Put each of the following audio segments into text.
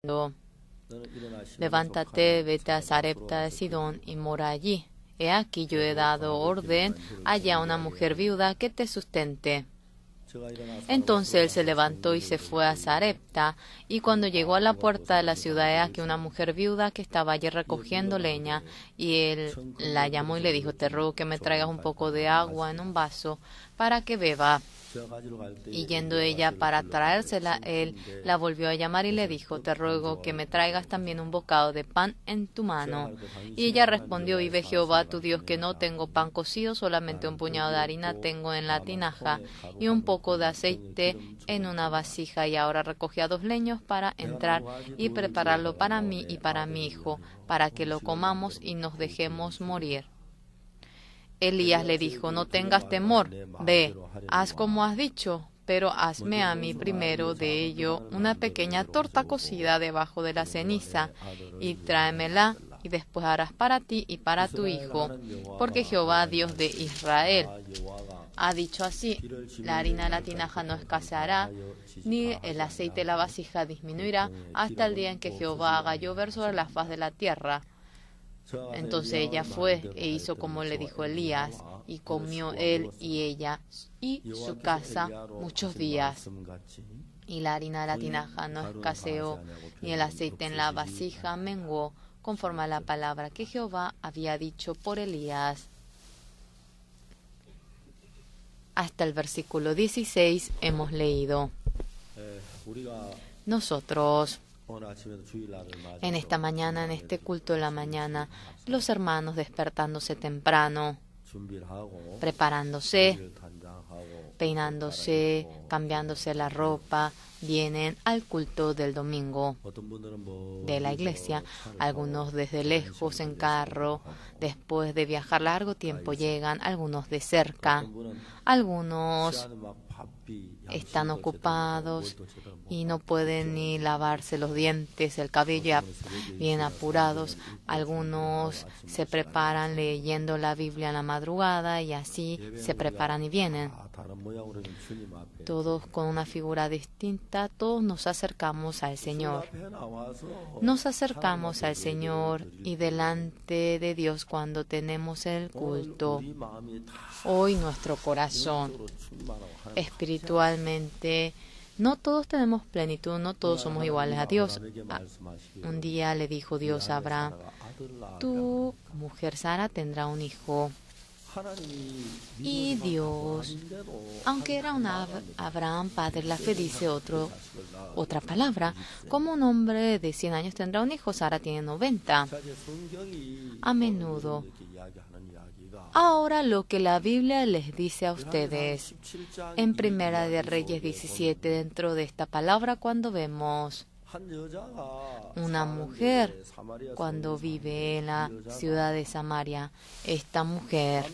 levántate, vete a Sarepta de Sidón y mora allí. He aquí yo he dado orden allá a una mujer viuda que te sustente. Entonces él se levantó y se fue a Sarepta, y cuando llegó a la puerta de la ciudad, he aquí una mujer viuda que estaba allí recogiendo leña, y él la llamó y le dijo: te ruego que me traigas un poco de agua en un vaso para que beba. Y yendo ella para traérsela, él la volvió a llamar y le dijo: te ruego que me traigas también un bocado de pan en tu mano. Y ella respondió: vive Jehová tu Dios, que no tengo pan cocido, solamente un puñado de harina tengo en la tinaja y un poco de aceite en una vasija. Y ahora recogía 2 leños para entrar y prepararlo para mí y para mi hijo, para que lo comamos y nos dejemos morir. Elías le dijo: no tengas temor, ve, haz como has dicho, pero hazme a mí primero de ello una pequeña torta cocida debajo de la ceniza, y tráemela, y después harás para ti y para tu hijo, porque Jehová, Dios de Israel, ha dicho así: la harina de la tinaja no escaseará, ni el aceite de la vasija disminuirá, hasta el día en que Jehová haga llover sobre la faz de la tierra. Entonces ella fue e hizo como le dijo Elías, y comió él y ella y su casa muchos días. Y la harina de la tinaja no escaseó, ni el aceite en la vasija menguó, conforme a la palabra que Jehová había dicho por Elías. Hasta el versículo 16 hemos leído. Nosotros, en esta mañana, en este culto de la mañana, los hermanos despertándose temprano, preparándose, peinándose, cambiándose la ropa, vienen al culto del domingo de la iglesia. Algunos desde lejos en carro, después de viajar largo tiempo llegan, algunos de cerca, algunos están ocupados y no pueden ni lavarse los dientes, el cabello, bien apurados. Algunos se preparan leyendo la Biblia en la madrugada y así se preparan y vienen. Todos con una figura distinta, todos nos acercamos al Señor. Nos acercamos al Señor y delante de Dios cuando tenemos el culto. Hoy nuestro corazón espiritualmente, no todos tenemos plenitud, no todos somos iguales a Dios. Un día le dijo Dios a Abraham: tu mujer Sara tendrá un hijo. Y Dios, aunque era un Abraham padre de la fe, dice otra palabra: como un hombre de 100 años tendrá un hijo, Sara tiene 90. A menudo. Ahora lo que la Biblia les dice a ustedes en Primera de Reyes 17, dentro de esta palabra, cuando vemos una mujer cuando vive en la ciudad de Samaria, esta mujer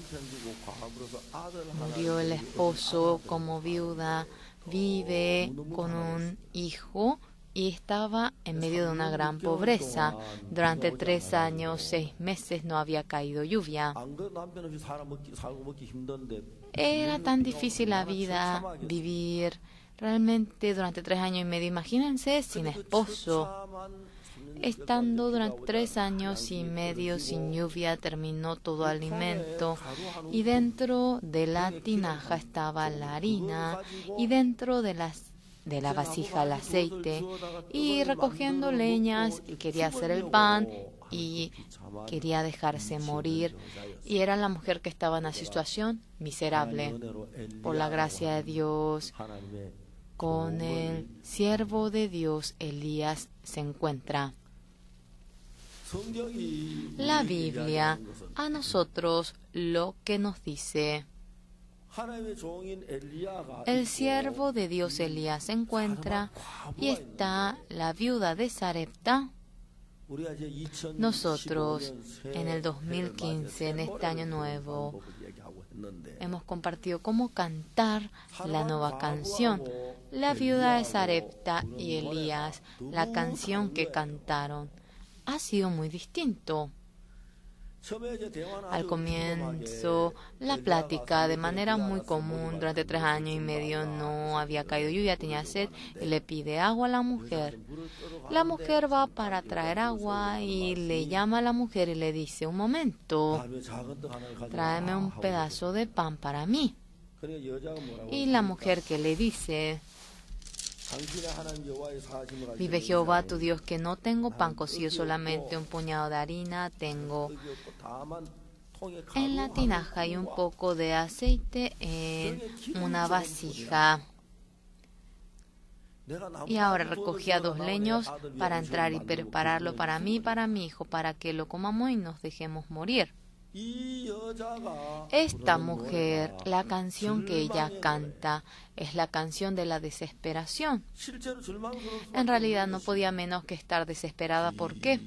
murió el esposo como viuda, vive con un hijo y estaba en medio de una gran pobreza. Durante 3 años, 6 meses no había caído lluvia. Era tan difícil la vida, vivir realmente durante 3 años y medio. Imagínense sin esposo. Estando durante 3 años y medio sin lluvia, terminó todo alimento, y dentro de la tinaja estaba la harina, y dentro de la vasija el aceite, y recogiendo leñas, y quería hacer el pan y quería dejarse morir, y era la mujer que estaba en una situación miserable. Por la gracia de Dios, con el siervo de Dios Elías se encuentra. La Biblia a nosotros lo que nos dice: el siervo de Dios Elías se encuentra y está la viuda de Sarepta. Nosotros en el 2015, en este año nuevo, hemos compartido cómo cantar la nueva canción. La viuda de Sarepta y Elías, la canción que cantaron ha sido muy distinto. Al comienzo, la plática de manera muy común, durante 3 años y medio no había caído lluvia, tenía sed y le pide agua a la mujer. La mujer va para traer agua y le llama a la mujer y le dice, un momento, tráeme un pedazo de pan para mí. Y la mujer que le dice, vive Jehová tu Dios que no tengo pan cocido, solamente un puñado de harina tengo en la tinaja y un poco de aceite en una vasija. Y ahora recogía 2 leños para entrar y prepararlo para mí y para mi hijo, para que lo comamos y nos dejemos morir. Esta mujer, la canción que ella canta es la canción de la desesperación. En realidad no podía menos que estar desesperada. ¿Por qué?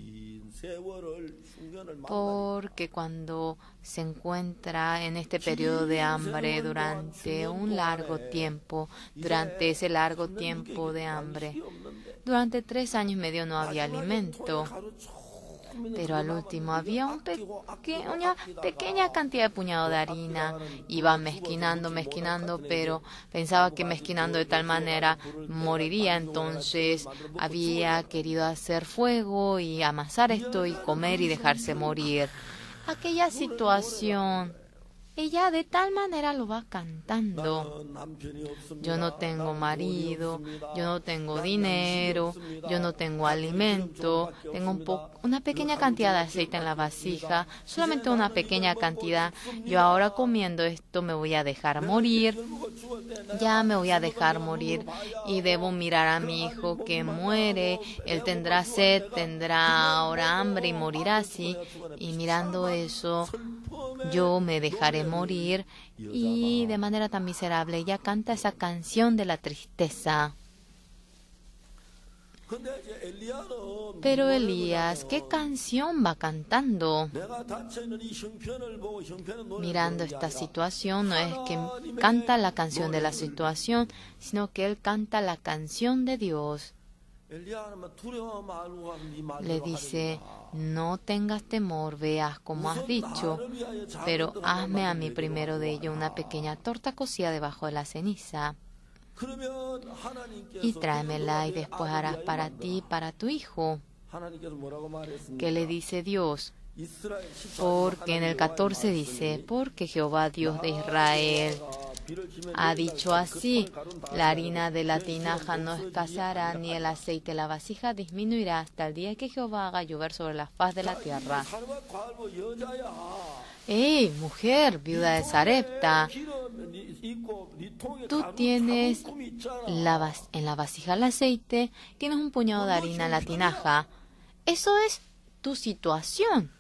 Porque cuando se encuentra en este periodo de hambre durante un largo tiempo, durante ese largo tiempo de hambre, durante 3 años y medio no había alimento. Pero al último había una pequeña cantidad de puñado de harina. Iba mezquinando, pero pensaba que mezquinando de tal manera moriría. Entonces había querido hacer fuego y amasar esto y comer y dejarse morir. Aquella situación, ella de tal manera lo va cantando. Yo no tengo marido, yo no tengo dinero, yo no tengo alimento, tengo una pequeña cantidad de aceite en la vasija, solamente una pequeña cantidad. Yo ahora comiendo esto me voy a dejar morir, ya me voy a dejar morir y debo mirar a mi hijo que muere, él tendrá sed, tendrá ahora hambre y morirá así. Y mirando eso, yo me dejaré morir. Y de manera tan miserable ella canta esa canción de la tristeza. Pero Elías, ¿qué canción va cantando? Mirando esta situación, no es que canta la canción de la situación, sino que él canta la canción de Dios. Le dice, no tengas temor, veas como has dicho, pero hazme a mí primero de ello una pequeña torta cocida debajo de la ceniza y tráemela y después harás para ti y para tu hijo. ¿Qué le dice Dios? Porque en el 14 dice, porque Jehová Dios de Israel ha dicho así, la harina de la tinaja no escaseará, ni el aceite de la vasija disminuirá hasta el día que Jehová haga llover sobre la faz de la tierra. ¡Ey, mujer, viuda de Sarepta! Tú tienes en la vasija el aceite, tienes un puñado de harina en la tinaja. Eso es tu situación.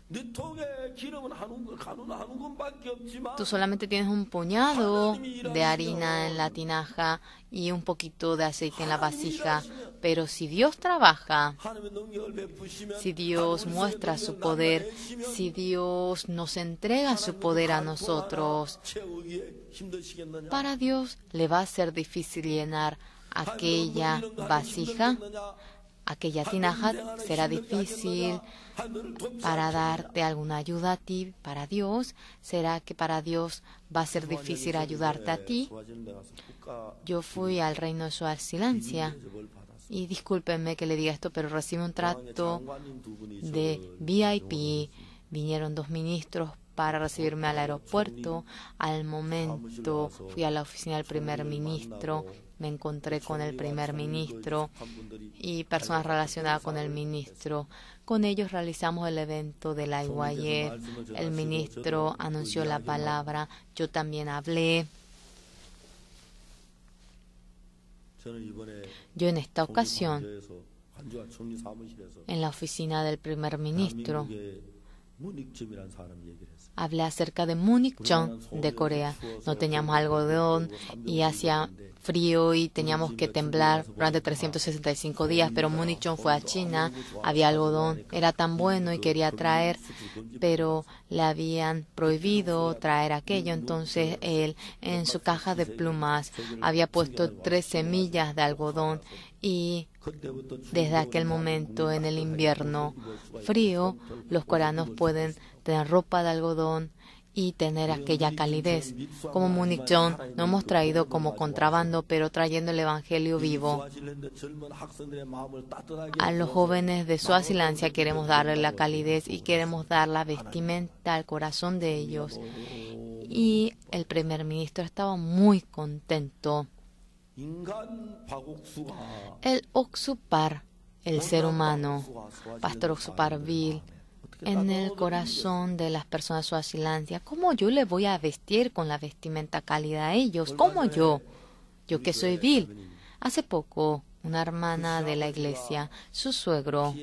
Tú solamente tienes un puñado de harina en la tinaja y un poquito de aceite en la vasija. Pero si Dios trabaja, si Dios muestra su poder, si Dios nos entrega su poder a nosotros, para Dios le va a ser difícil llenar aquella vasija. Aquella tinaja será difícil para darte alguna ayuda a ti. Para Dios, ¿será que para Dios va a ser difícil ayudarte a ti? Yo fui al reino de Suazilandia y discúlpenme que le diga esto, pero recibí un trato de VIP. Vinieron 2 ministros para recibirme al aeropuerto. Al momento fui a la oficina del primer ministro. Me encontré con el primer ministro y personas relacionadas con el ministro. Con ellos realizamos el evento de la IYF. El ministro anunció la palabra. Yo también hablé. Yo en esta ocasión, en la oficina del primer ministro, hablé acerca de Munichon de Corea. No teníamos algodón y hacía frío y teníamos que temblar durante 365 días, pero Munichon fue a China, había algodón, era tan bueno y quería traer, pero le habían prohibido traer aquello. Entonces él en su caja de plumas había puesto 3 semillas de algodón y desde aquel momento, en el invierno frío, los coreanos pueden tener ropa de algodón y tener aquella calidez. Como Munich John, no hemos traído como contrabando, pero trayendo el Evangelio vivo. A los jóvenes de Suazilandia queremos darle la calidez y queremos dar la vestimenta al corazón de ellos. Y el primer ministro estaba muy contento. El Oxupar, el ser humano, Pastor Oxuparville, en el corazón de las personas suazilandia. ¿Cómo yo le voy a vestir con la vestimenta cálida a ellos? ¿Cómo yo? Yo que soy vil. Hace poco, una hermana de la iglesia, su suegro,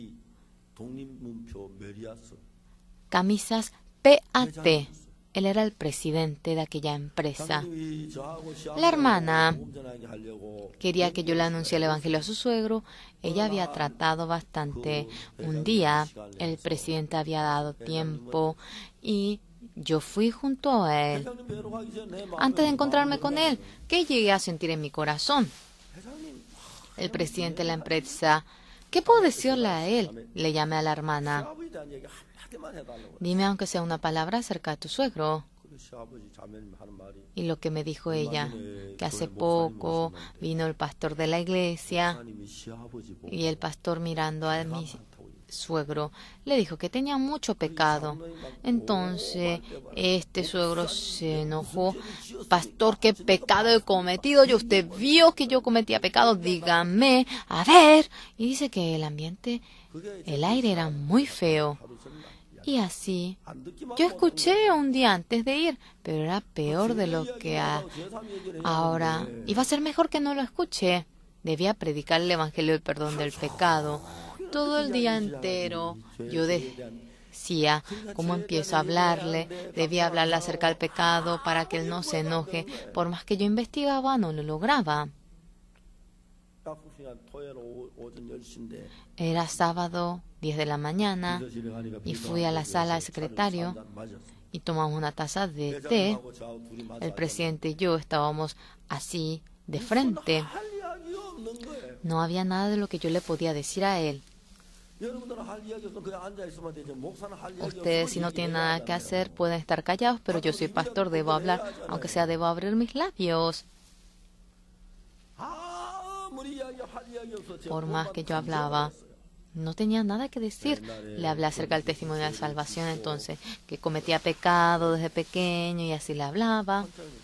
camisas PAT. Él era el presidente de aquella empresa. La hermana quería que yo le anunciara el evangelio a su suegro. Ella había tratado bastante. Un día el presidente había dado tiempo y yo fui junto a él. Antes de encontrarme con él, ¿qué llegué a sentir en mi corazón? El presidente de la empresa, ¿qué puedo decirle a él? Le llamé a la hermana. Dime aunque sea una palabra acerca de tu suegro. Y lo que me dijo ella, que hace poco vino el pastor de la iglesia y el pastor, mirando a mi suegro, le dijo que tenía mucho pecado. Entonces este suegro se enojó. Pastor, ¿qué pecado he cometido yo? Usted vio que yo cometía pecado, dígame, a ver. Y dice que el ambiente, el aire era muy feo. Y así, yo escuché un día antes de ir, pero era peor de lo que ahora. Iba a ser mejor que no lo escuché. Debía predicar el evangelio del perdón del pecado. Todo el día entero yo decía, ¿cómo empiezo a hablarle? Debía hablarle acerca del pecado para que él no se enoje. Por más que yo investigaba, no lo lograba. Era sábado, 10 de la mañana, y fui a la sala del secretario y tomamos una taza de té. El presidente y yo estábamos así de frente. No había nada de lo que yo le podía decir a él. Ustedes, si no tienen nada que hacer, pueden estar callados, pero yo soy pastor, debo hablar, aunque sea debo abrir mis labios. Por más que yo hablaba, no tenía nada que decir. Le hablé acerca del testimonio de la salvación, entonces, que cometía pecado desde pequeño y así le hablaba.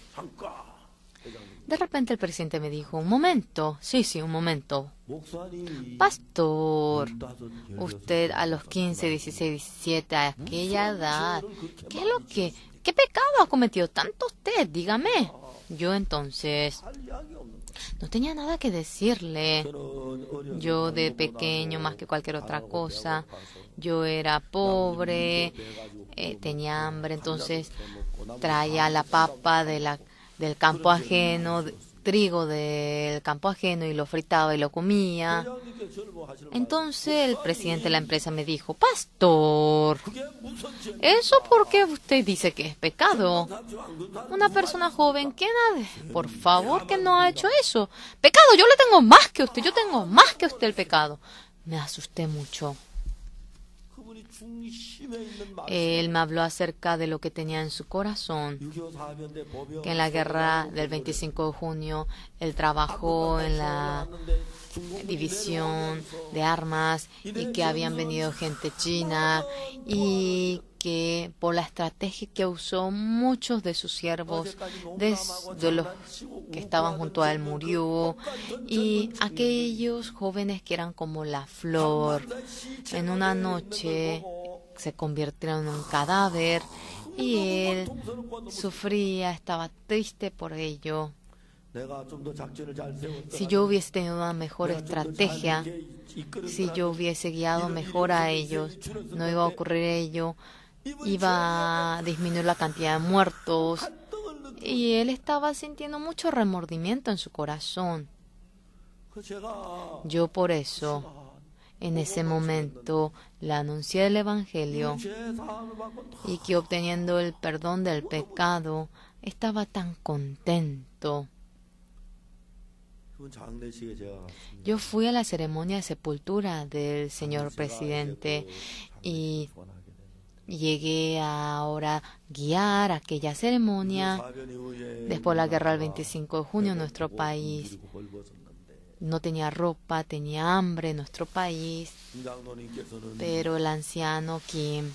De repente el presidente me dijo, un momento, sí, un momento. Pastor, usted a los 15, 16, 17, a aquella edad, qué pecado ha cometido tanto usted? Dígame. Yo entonces no tenía nada que decirle. Yo de pequeño, más que cualquier otra cosa, yo era pobre, tenía hambre, entonces traía la papa del campo ajeno, trigo del campo ajeno, y lo fritaba y lo comía. Entonces el presidente de la empresa me dijo, pastor, ¿eso por qué usted dice que es pecado? Una persona joven, por favor, que no ha hecho eso. Pecado, yo le tengo más que usted, yo tengo más que usted el pecado. Me asusté mucho. Él me habló acerca de lo que tenía en su corazón, que en la guerra del 25 de junio él trabajó en la división de armas y que habían venido gente china y que por la estrategia que usó, muchos de sus siervos, de los que estaban junto a él, murió, y aquellos jóvenes que eran como la flor, en una noche se convirtieron en un cadáver y él sufría, estaba triste por ello. Si yo hubiese tenido una mejor estrategia, si yo hubiese guiado mejor a ellos, no iba a ocurrir ello, iba a disminuir la cantidad de muertos. Y él estaba sintiendo mucho remordimiento en su corazón. Yo por eso, en ese momento, le anuncié el Evangelio y que obteniendo el perdón del pecado, estaba tan contento. Yo fui a la ceremonia de sepultura del señor presidente y llegué a ahora guiar aquella ceremonia. Después de la guerra del 25 de junio, nuestro país no tenía ropa, tenía hambre en nuestro país. Pero el anciano Kim,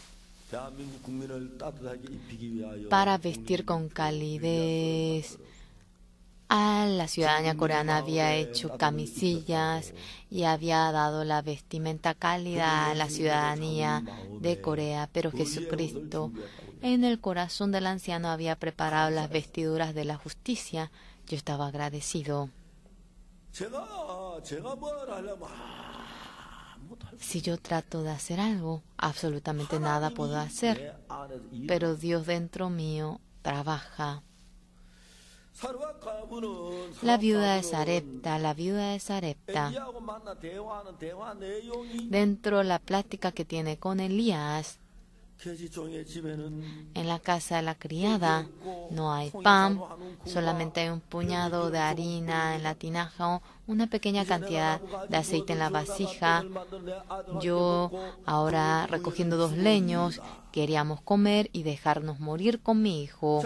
para vestir con calidez a la ciudadanía coreana, había hecho camisillas y había dado la vestimenta cálida a la ciudadanía de Corea. Pero Jesucristo, en el corazón del anciano, había preparado las vestiduras de la justicia. Yo estaba agradecido. Si yo trato de hacer algo, absolutamente nada puedo hacer. Pero Dios dentro mío trabaja. La viuda de Sarepta, dentro de la plática que tiene con Elías, en la casa de la criada no hay pan, solamente hay un puñado de harina en la tinaja, una pequeña cantidad de aceite en la vasija. Yo, ahora recogiendo 2 leños, queríamos comer y dejarnos morir con mi hijo.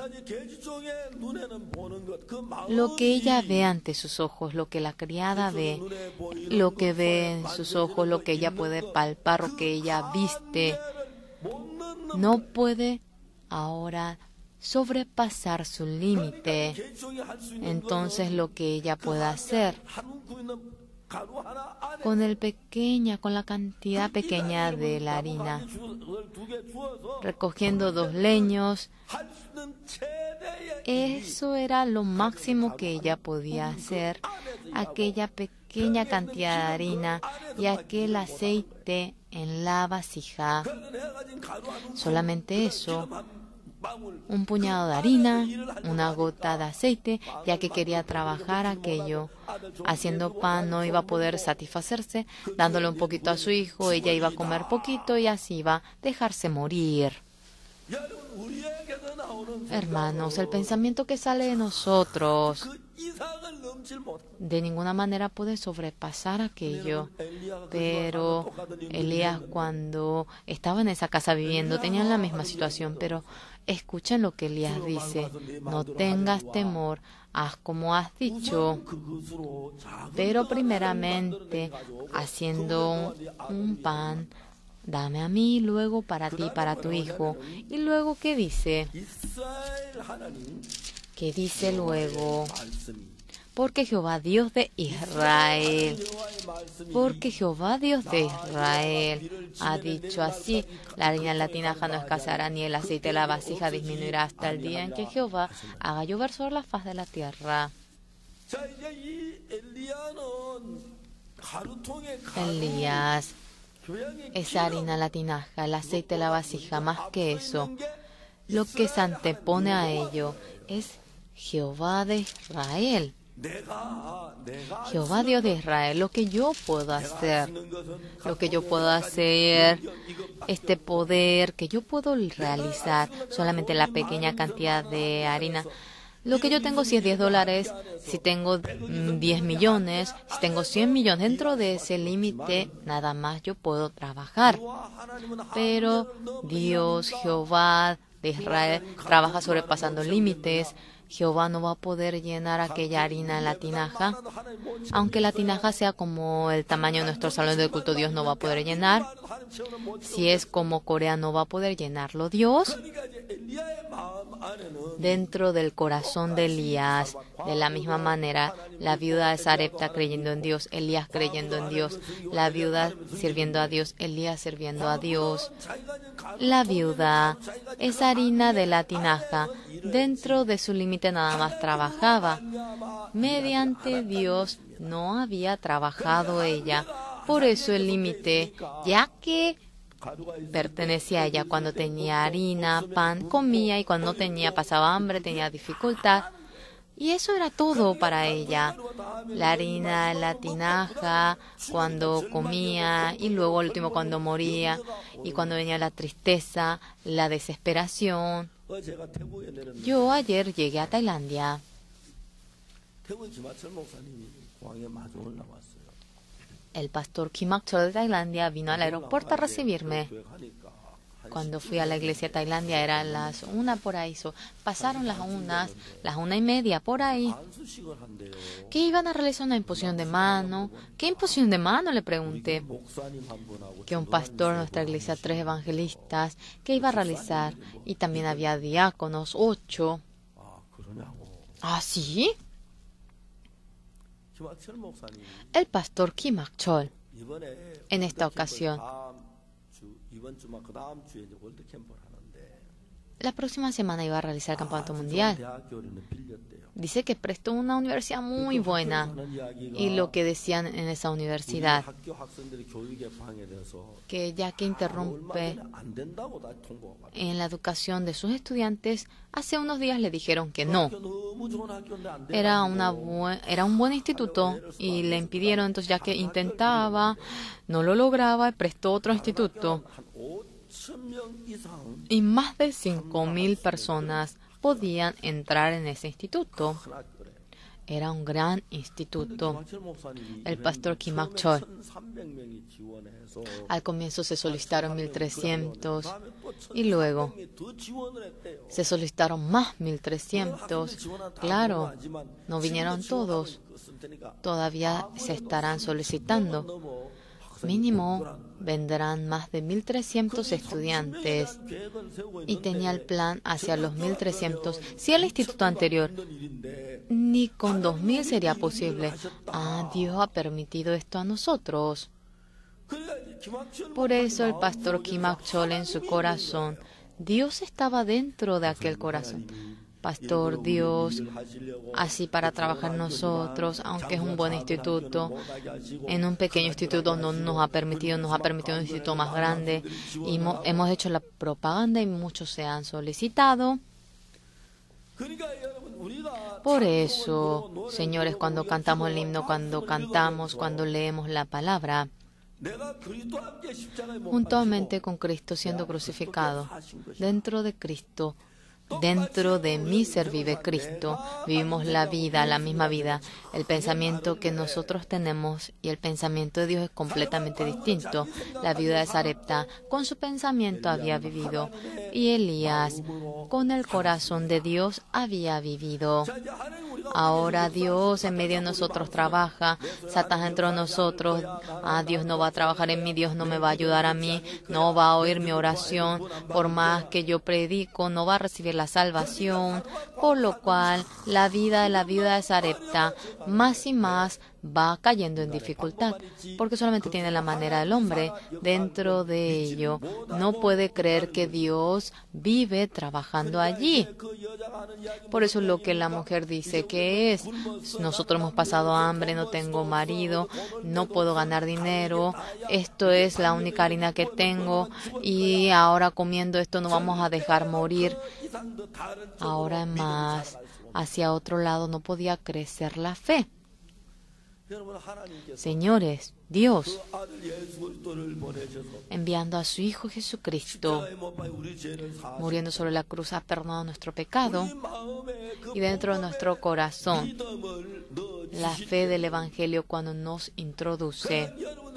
Lo que ella ve ante sus ojos, lo que la criada ve, lo que ve en sus ojos, lo que ella puede palpar, lo que ella viste, no puede ahora sobrepasar su límite. Entonces lo que ella puede hacer con la cantidad pequeña de la harina, recogiendo 2 leños, eso era lo máximo que ella podía hacer, aquella pequeña cantidad de harina y aquel aceite en la vasija. Solamente eso, un puñado de harina, una gota de aceite, ya que quería trabajar aquello. Haciendo pan no iba a poder satisfacerse, dándole un poquito a su hijo, ella iba a comer poquito y así iba a dejarse morir. Hermanos, el pensamiento que sale de nosotros de ninguna manera puede sobrepasar aquello. Pero Elías, cuando estaba en esa casa viviendo, tenía la misma situación. Pero escuchen lo que Elías dice: no tengas temor, haz como has dicho. Pero primeramente, haciendo un pan, dame a mí, luego para ti, para tu hijo. Y luego, ¿qué dice? ¿Qué dice luego? Porque Jehová Dios de Israel, ha dicho así: la harina en la tinaja no escaseará, ni el aceite de la vasija disminuirá hasta el día en que Jehová haga llover sobre la faz de la tierra. Elías, esa harina en la tinaja, el aceite de la vasija, más que eso, lo que se antepone a ello es Jehová de Israel. Jehová Dios de Israel, lo que yo puedo hacer, este poder que yo puedo realizar, solamente la pequeña cantidad de harina. Lo que yo tengo, si es $10, si tengo 10 millones, si tengo 100 millones, dentro de ese límite nada más yo puedo trabajar. Pero Dios, Jehová de Israel, trabaja sobrepasando límites. Jehová no va a poder llenar aquella harina en la tinaja. Aunque la tinaja sea como el tamaño de nuestro salón de culto, Dios no va a poder llenar. Si es como Corea, no va a poder llenarlo Dios. Dentro del corazón de Elías, de la misma manera, la viuda de Sarepta creyendo en Dios, Elías creyendo en Dios, la viuda sirviendo a Dios, Elías sirviendo a Dios. La viuda, esa harina de la tinaja, dentro de su límite nada más trabajaba. Mediante Dios no había trabajado ella. Por eso el límite, ya que pertenecía a ella, cuando tenía harina, pan, comía, y cuando no tenía, pasaba hambre, tenía dificultad. Y eso era todo para ella. La harina, la tinaja, cuando comía, y luego el último cuando moría, y cuando venía la tristeza, la desesperación. Yo ayer llegué a Tailandia. El pastor Kim Ak-chol de Tailandia vino al aeropuerto a recibirme. Cuando fui a la iglesia de Tailandia eran las 1 por ahí. Pasaron las 1:30 por ahí. ¿Que iban a realizar una imposición de mano? ¿Qué imposición de mano? Le pregunté. Que un pastor de nuestra iglesia, 3 evangelistas, que iba a realizar. Y también había diáconos, 8. ¿Ah, sí? El pastor Kim Ak-chol, en esta ocasión, la próxima semana iba a realizar el campamento mundial. Dice que prestó una universidad muy buena. Y lo que decían en esa universidad, que ya que interrumpe en la educación de sus estudiantes, hace unos días le dijeron que no. Era un buen instituto y le impidieron, entonces ya que intentaba, no lo lograba, prestó otro instituto. Y más de 5.000 personas podían entrar en ese instituto. Era un gran instituto. El pastor Kim Ak-chol, al comienzo se solicitaron 1.300 y luego se solicitaron más 1.300. Claro, no vinieron todos. Todavía se estarán solicitando. Mínimo vendrán más de 1.300 estudiantes. Y tenía el plan hacia los 1.300. Si el instituto anterior ni con 2.000 sería posible. Dios ha permitido esto a nosotros. Por eso el pastor Kim Ak-chol en su corazón, Dios estaba dentro de aquel corazón. Pastor, Dios, así para trabajar nosotros, aunque es un buen instituto, en un pequeño instituto no nos ha permitido un instituto más grande, y hemos hecho la propaganda y muchos se han solicitado. Por eso, señores, cuando cantamos el himno, cuando leemos la palabra, juntamente con Cristo siendo crucificado, dentro de Cristo, dentro de mi ser vive Cristo. Vivimos la vida, la misma vida. El pensamiento que nosotros tenemos y el pensamiento de Dios es completamente distinto. La viuda de Sarepta con su pensamiento había vivido y Elías con el corazón de Dios había vivido. Ahora Dios en medio de nosotros trabaja. Satanás dentro de nosotros. Dios no va a trabajar en mí, Dios no me va a ayudar a mí, no va a oír mi oración. Por más que yo predico, no va a recibir la salvación. Por lo cual la vida de la viuda de Sarepta más y más va cayendo en dificultad, porque solamente tiene la manera del hombre. Dentro de ello no puede creer que Dios vive trabajando allí. Por eso lo que la mujer dice que es: nosotros hemos pasado hambre, no tengo marido, no puedo ganar dinero, esto es la única harina que tengo y ahora comiendo esto no vamos a dejar morir. Ahora más, hacia otro lado no podía crecer la fe. Señores, Dios, enviando a su Hijo Jesucristo, muriendo sobre la cruz, ha perdonado nuestro pecado, y dentro de nuestro corazón, la fe del Evangelio cuando nos introduce.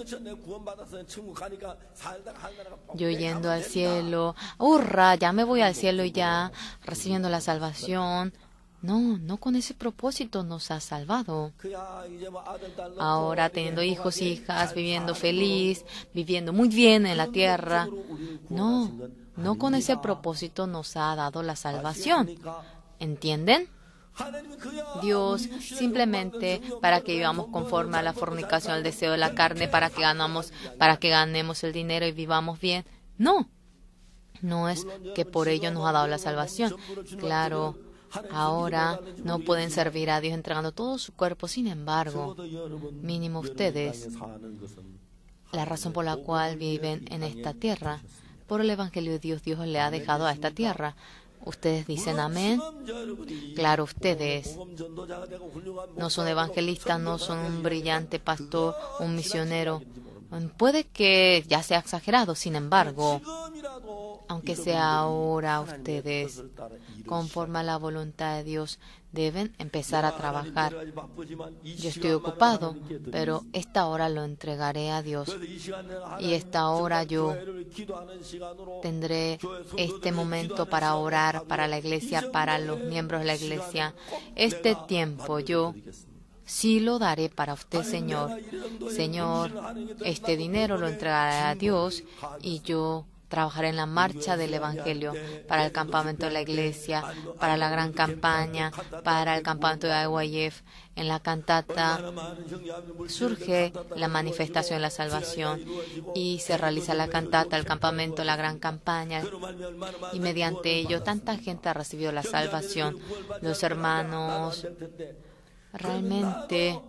Yo yendo al cielo, ¡hurra! Ya me voy al cielo y ya, recibiendo la salvación. No con ese propósito nos ha salvado. Ahora teniendo hijos, hijas, viviendo feliz, viviendo muy bien en la tierra. No con ese propósito nos ha dado la salvación. ¿Entienden? Dios simplemente para que vivamos conforme a la fornicación, al deseo de la carne, para que ganemos el dinero y vivamos bien. No es que por ello nos ha dado la salvación. Claro, ahora no pueden servir a Dios entregando todo su cuerpo. Sin embargo, mínimo ustedes, la razón por la cual viven en esta tierra, por el Evangelio de Dios, Dios le ha dejado a esta tierra. Ustedes dicen amén. Claro, ustedes no son evangelistas, no son un brillante pastor, un misionero. Puede que ya sea exagerado, sin embargo, aunque sea ahora, ustedes, conforme a la voluntad de Dios, deben empezar a trabajar. Yo estoy ocupado, pero esta hora lo entregaré a Dios. Y esta hora yo tendré este momento para orar para la iglesia, para los miembros de la iglesia. Este tiempo yo sí lo daré para usted, Señor. Señor, este dinero lo entregaré a Dios y yo trabajaré en la marcha del Evangelio para el campamento de la iglesia, para la gran campaña, para el campamento de IYF. En la cantata surge la manifestación de la salvación y se realiza la cantata, el campamento, la gran campaña, y mediante ello tanta gente ha recibido la salvación. Los hermanos, realmente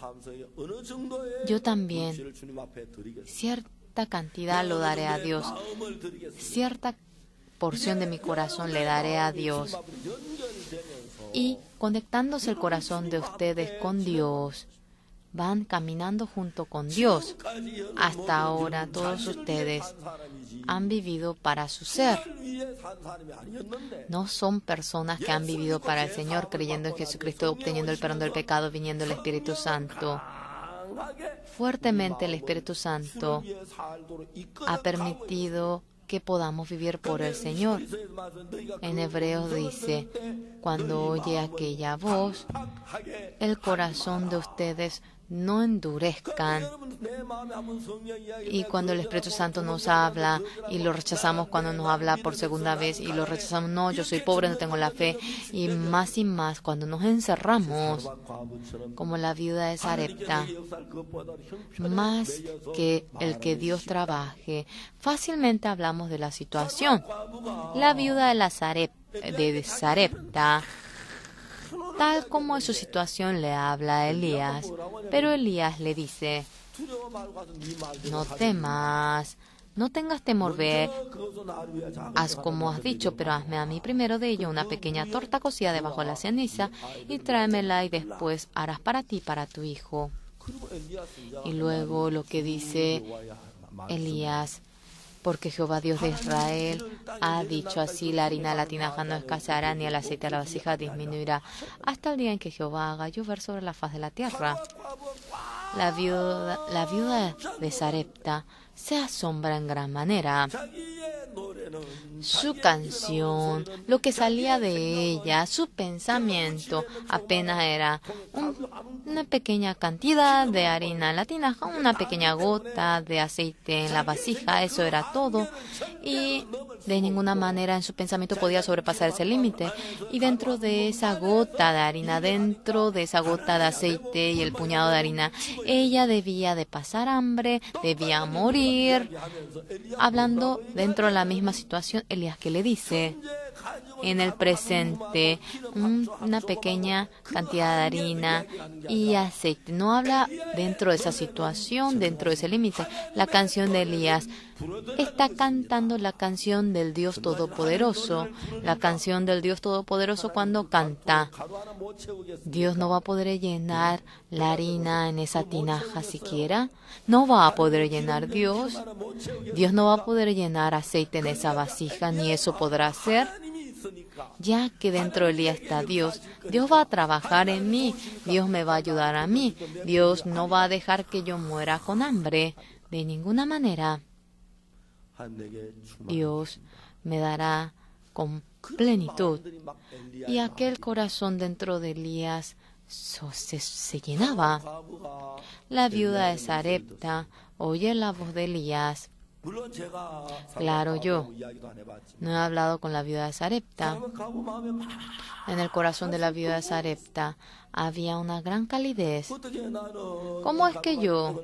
yo también cierta cantidad lo daré a Dios, cierta porción de mi corazón le daré a Dios. Y conectándose el corazón de ustedes con Dios, van caminando junto con Dios. Hasta ahora todos ustedes han vivido para su ser. No son personas que han vivido para el Señor, creyendo en Jesucristo, obteniendo el perdón del pecado, viniendo el Espíritu Santo. Fuertemente el Espíritu Santo ha permitido que podamos vivir por el Señor. En Hebreos dice, cuando oye aquella voz, el corazón de ustedes no endurezcan. Y cuando el Espíritu Santo nos habla y lo rechazamos cuando nos habla por segunda vez y lo rechazamos, no, yo soy pobre, no tengo la fe, y más cuando nos encerramos como la viuda de Sarepta, más que el que Dios trabaje, fácilmente hablamos de la situación. La viuda de Sarepta, tal como en su situación le habla a Elías, pero Elías le dice, no temas, no tengas temor, ve, haz como has dicho, pero hazme a mí primero de ello una pequeña torta cocida debajo de la ceniza y tráemela y después harás para ti y para tu hijo. Y luego lo que dice Elías, porque Jehová Dios de Israel ha dicho así, la harina de la tinaja no escaseará, ni el aceite de la vasija disminuirá, hasta el día en que Jehová haga llover sobre la faz de la tierra. La viuda de Sarepta se asombra en gran manera. Su canción, lo que salía de ella, su pensamiento, apenas era una pequeña cantidad de harina en la tinaja, una pequeña gota de aceite en la vasija, eso era todo. Y de ninguna manera en su pensamiento podía sobrepasar ese límite. Y dentro de esa gota de harina, dentro de esa gota de aceite y el puñado de harina, ella debía de pasar hambre, debía morir. Hablando dentro de la misma situación, Elías, que le dice, en el presente, una pequeña cantidad de harina y aceite. No habla dentro de esa situación, dentro de ese límite. La canción de Elías está cantando la canción del Dios Todopoderoso. La canción del Dios Todopoderoso cuando canta. Dios no va a poder llenar la harina en esa tinaja siquiera. No va a poder llenar Dios. Dios no va a poder llenar aceite en esa vasija, ni eso podrá hacer. Ya que dentro de Elías está Dios, Dios va a trabajar en mí, Dios me va a ayudar a mí, Dios no va a dejar que yo muera con hambre, de ninguna manera. Dios me dará con plenitud. Y aquel corazón dentro de Elías se llenaba. La viuda de Sarepta oye la voz de Elías. Claro, yo no he hablado con la viuda de Sarepta. En el corazón de la viuda de Sarepta había una gran calidez. ¿Cómo es que yo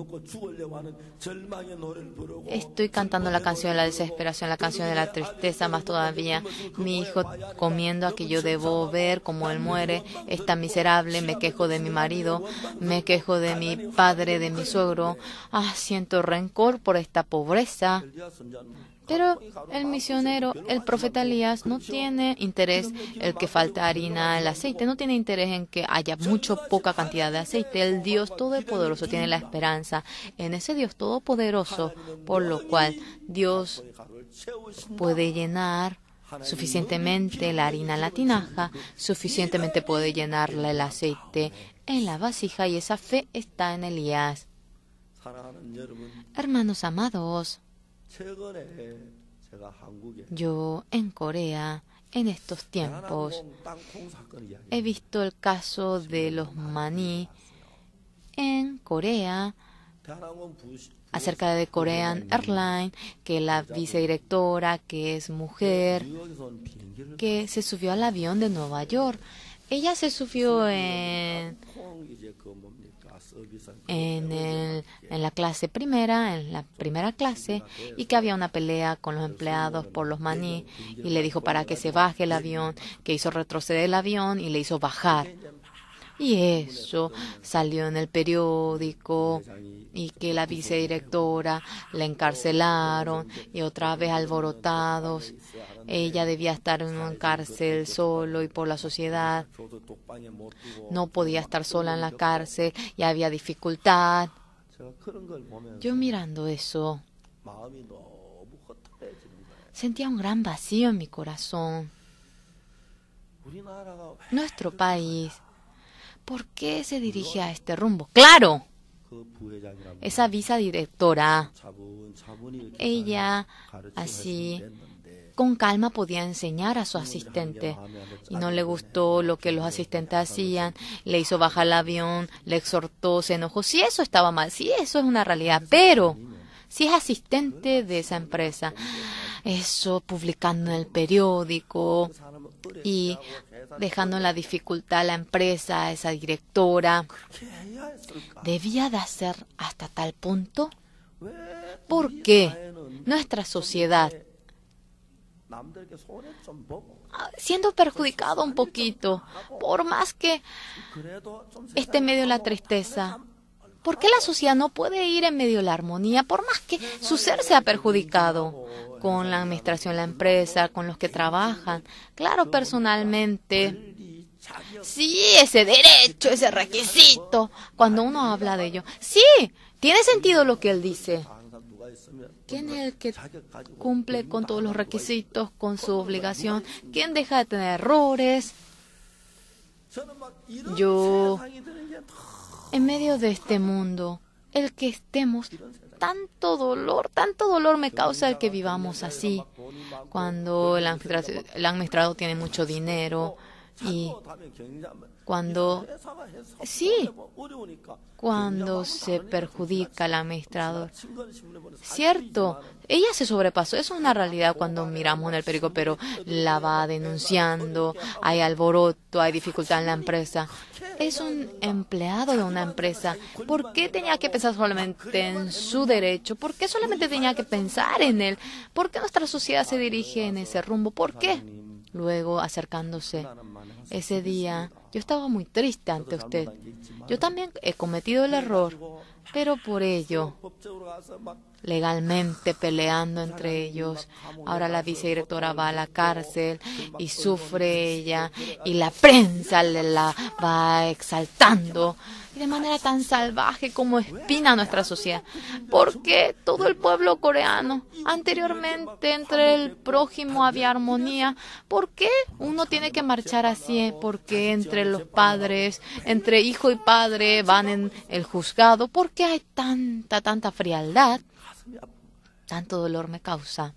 estoy cantando la canción de la desesperación, la canción de la tristeza, más todavía mi hijo comiendo a que yo debo ver cómo él muere, está miserable, me quejo de mi marido, me quejo de mi padre, de mi suegro, siento rencor por esta pobreza? Pero el misionero, el profeta Elías, no tiene interés el que falta harina, el aceite, no tiene interés en que haya poca cantidad de aceite. El Dios Todopoderoso tiene la esperanza en ese Dios Todopoderoso, por lo cual Dios puede llenar suficientemente la harina en la tinaja, suficientemente puede llenarle el aceite en la vasija, y esa fe está en Elías. Hermanos amados, Yo en Corea, en estos tiempos, he visto el caso de los maní en Corea, acerca de Korean Airlines, que la vicedirectora, que es mujer, que se subió al avión de Nueva York. Ella se subió en la clase primera, en la primera clase, y que había una pelea con los empleados por los maní, y le dijo para que se baje el avión, que hizo retroceder el avión y le hizo bajar. Y eso salió en el periódico, y que la vicedirectora la encarcelaron, y otra vez alborotados. Ella debía estar en una cárcel solo y por la sociedad. No podía estar sola en la cárcel y había dificultad. Yo mirando eso, sentía un gran vacío en mi corazón. Nuestro país, ¿por qué se dirige a este rumbo? ¡Claro! Esa vicedirectora, ella así con calma podía enseñar a su asistente, y no le gustó lo que los asistentes hacían, le hizo bajar el avión, le exhortó, se enojó. Sí, eso estaba mal, sí, eso es una realidad, pero si es asistente de esa empresa, eso publicando en el periódico y dejando en la dificultad a la empresa, a esa directora, ¿debía de hacer hasta tal punto? ¿Por qué nuestra sociedad, siendo perjudicado un poquito, por más que esté en medio de la tristeza, por qué la sociedad no puede ir en medio de la armonía, por más que su ser sea perjudicado con la administración de la empresa, con los que trabajan? Claro, personalmente, sí, ese derecho, ese requisito, cuando uno habla de ello, sí, tiene sentido lo que él dice. ¿Quién es el que cumple con todos los requisitos, con su obligación? ¿Quién deja de tener errores? Yo, en medio de este mundo, el que estemos, tanto dolor me causa el que vivamos así, cuando el administrador tiene mucho dinero, y cuando se perjudica al administrador. Cierto, ella se sobrepasó, eso es una realidad cuando miramos en el periódico, pero la va denunciando, hay alboroto, hay dificultad en la empresa. Es un empleado de una empresa. ¿Por qué tenía que pensar solamente en su derecho? ¿Por qué solamente tenía que pensar en él? ¿Por qué nuestra sociedad se dirige en ese rumbo? ¿Por qué? Luego, acercándose, ese día, yo estaba muy triste ante usted. Yo también he cometido el error, pero por ello, legalmente peleando entre ellos, ahora la vicedirectora va a la cárcel y sufre ella, y la prensa la va exaltando, y de manera tan salvaje como espina nuestra sociedad. Porque todo el pueblo coreano, anteriormente entre el prójimo había armonía. ¿Por qué uno tiene que marchar así? Porque entre los padres, entre hijo y padre, van en el juzgado. ¿Por qué hay tanta frialdad? Tanto dolor me causa.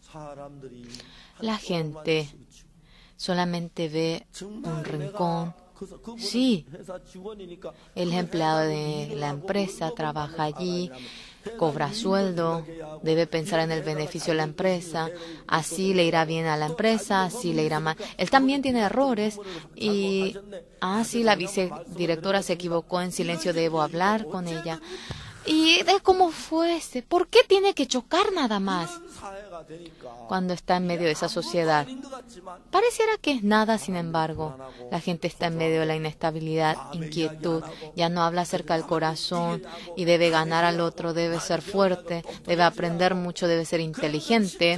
La gente solamente ve un rincón. Sí, el empleado de la empresa trabaja allí, cobra sueldo, debe pensar en el beneficio de la empresa, así le irá bien a la empresa, así le irá mal. Él también tiene errores y, sí, la vicedirectora se equivocó, en silencio debo hablar con ella. Y de cómo fuese, ¿por qué tiene que chocar nada más cuando está en medio de esa sociedad? Pareciera que es nada, sin embargo. La gente está en medio de la inestabilidad, inquietud, ya no habla acerca del corazón y debe ganar al otro, debe ser fuerte, debe aprender mucho, debe ser inteligente.